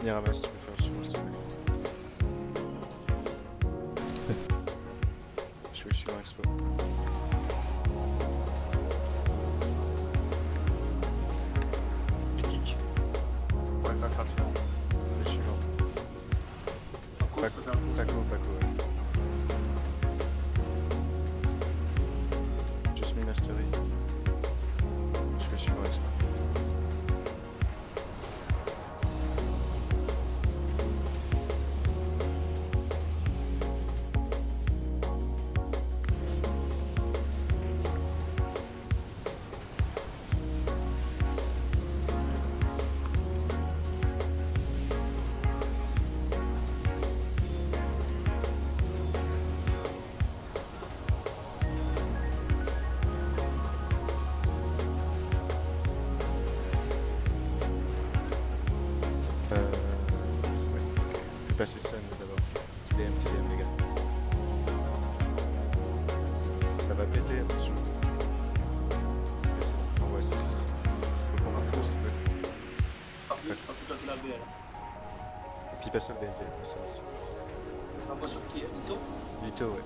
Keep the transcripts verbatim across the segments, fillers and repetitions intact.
Mirama, si tu peux faire sur moi, s'il te plaît. Je suis suivant Expo. Kick. Ouais, pas faire le suivant. Le suivant. Paco, je peux faire le Paco, Paco, ouais. Just me mastery. Je suis suivant Expo. Passer Sun d'abord. T D M, T D M les gars. Ça va péter, attention. Ok, c'est bon. Envoie six. Faut qu'on info s'il te plaît. Par contre, pas plutôt de la B là. Et puis passe au B N P, ça aussi. Envoie sur qui? Nito? Lito, ouais.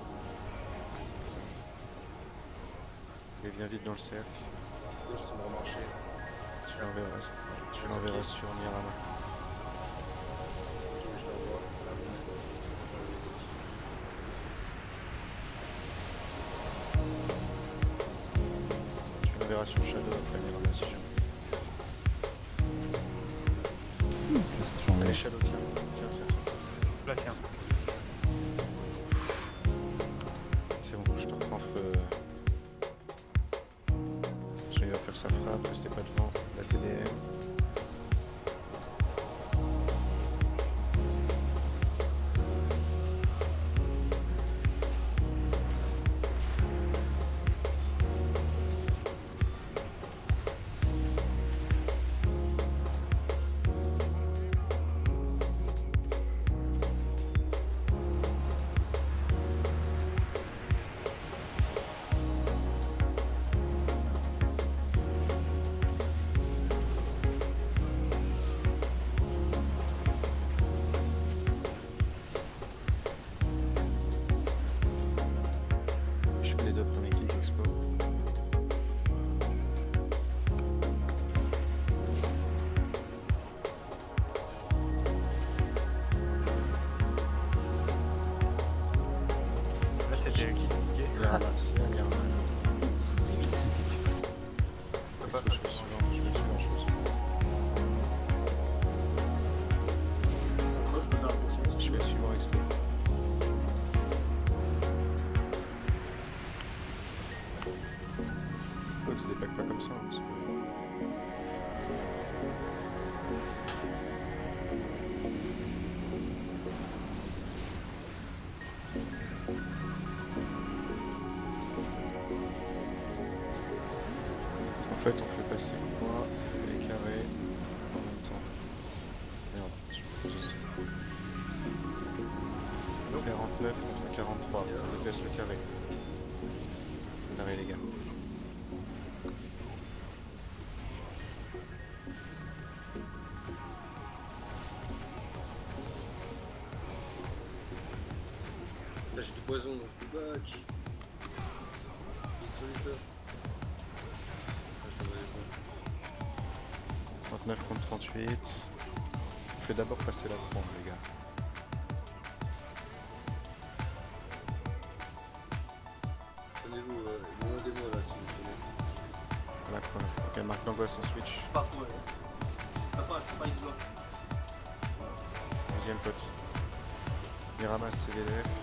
Il vient vite dans le cercle. Gauche, c'est bon marché. Tu l'enverras. Tu l'enverras sur Mirama. Tu l'enverras sur Shadow après Mirama si jamais. Allez Shadow, tiens, tiens, tiens, tiens. Là, tiens. C'est bon, je te reprends feu. Je vais faire sa frappe, restez pas devant, la T D M. Les deux premiers kicks expo. Là, c'était le kick. Mirama, c'est bien Mirama. Expo, je suis suivant, je suis suivant, je suis suivant. Paco, je peux faire la prochaine. Je suis suivant expo. Pourquoi tu dépaques pas comme ça parce que... En fait, on fait passer le point et les carrés en même temps. Merde, je me pose quarante-neuf contre quarante-trois, on déplace le carré. Carré les gars. Là j'ai du poison donc je peux back. Solitaire. trente-neuf contre trente-huit. On fait d'abord passer la trompe les gars. Tenez-vous, euh, demandez-moi là si vous voulez. La croix. Ok, marque l'angoisse en switch. Paco, ouais. Paco, je peux pas isoler. Deuxième pote. Mirama, C D D F.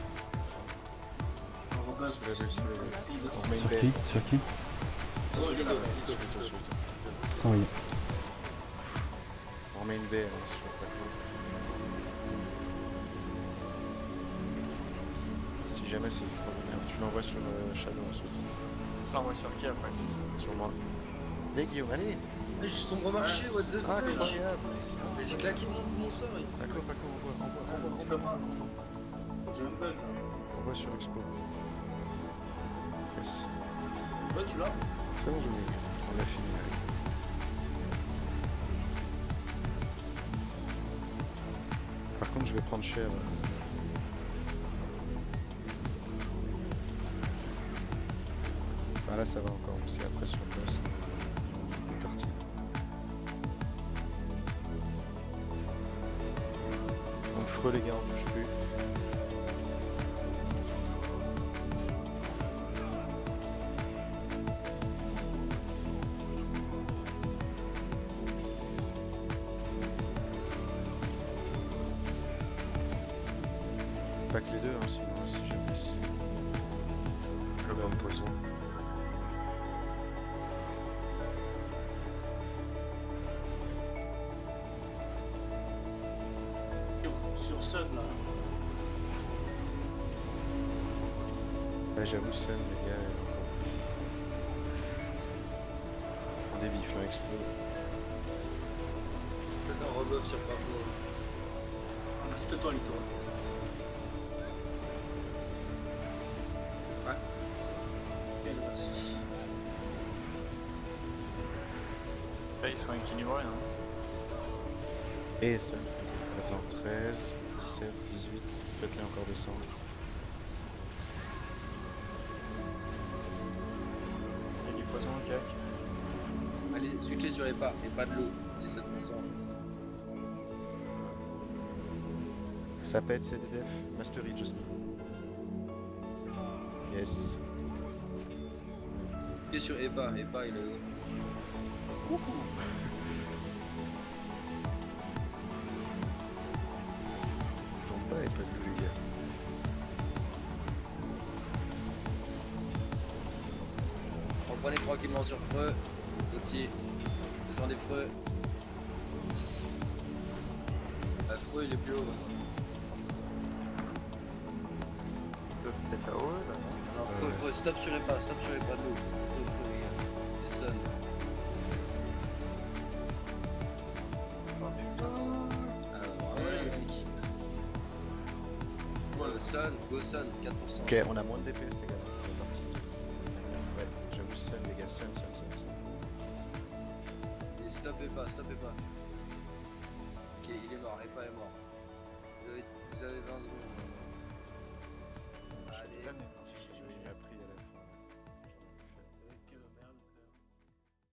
On rebase. Soulevez, soulevez. On remet une Sur belle. qui? Sur qui? Oh, il est là. Suite, suite, suite. Sans rien. On remet une baie hein, sur Paco. Si jamais c'est trop bien, tu l'envoies sur euh, Shadow ensuite. Je l'envoie sur qui après? Sur moi. Allez Guillaume, allez. Mais j'ai sombre marché, what the fuck. Incroyable. Mais j'ai claqué mon, mon sort ici. Paco, Paco, envoie, envoie, envoie, Je peux envoie. pas. J'ai un bug. Envoie sur Expo. Yes. Ouais, tu l'as? C'est bon, je l'ai. On a fini. Allez. contre, je vais prendre cher. euh. Bah là, ça va encore. C'est après sur le boss. Des tartines. Donc, freux, les gars, on bouge plus. Pas que les deux, hein, sinon si jamais si... Le bon poison. Sur, sur Sun là. Ouais, j'avoue, Sun, les gars, elle est encore... En débit, faire explose. Peut-être un rebuff sur parcours. Juste toi, Lito. Ouais. Bien, merci. Là, ils sont équilibrés. Hein. Et Sun. Attends, treize, dix-sept, dix-huit, faites-les encore descendre. Il y a du poison au Jack. Allez, switchez sur les pas et pas de l'eau. dix-sept pour cent. Ça pète, c'est D D F. Mastery, just. Yes. Switchez sur Eba, Eba il est là. Tombe pas et pas de l'eau, les gars. Reprenez tranquillement sur Freux. Gauthier. Descendez Freux. Ah, Freux il est plus haut maintenant. Peut-être à haut, là, non? Non, Freux, Freux, stop sur les pas, stop sur les pas de l'eau. Freux, Freux, les gars. Les Sun. Ah, ouais, magnifique. Le Sun, go Sun, quatre pour cent. Ok, on a moins de D P S, les gars. C'est parti. Ouais, j'avoue, Sun, les gars. Sun, Sun, Sun, Sun. Et stoppez pas, stoppez pas. Ok, il est mort, Epa est mort. Vous avez, vous avez vingt secondes.